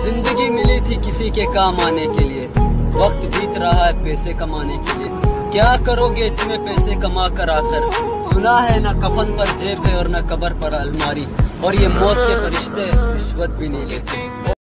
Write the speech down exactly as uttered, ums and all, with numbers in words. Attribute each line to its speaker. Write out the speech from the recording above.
Speaker 1: जिंदगी मिली थी किसी के काम आने के लिए, वक्त बीत रहा है पैसे कमाने के लिए। क्या करोगे इतने पैसे कमा कर आकर? सुना है न कफन पर जेब है और न कब्र पर अलमारी, और ये मौत के फरिश्ते रिश्वत भी नहीं लेते।